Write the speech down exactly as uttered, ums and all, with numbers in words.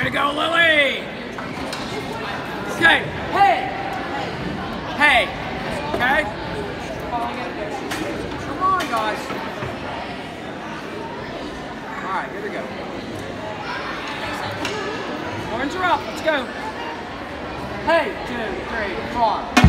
to go, Lily. Okay. Hey. Hey. Okay. Come on, guys. All right, here we go. Horns are up. Let's go. Hey, two, three, four.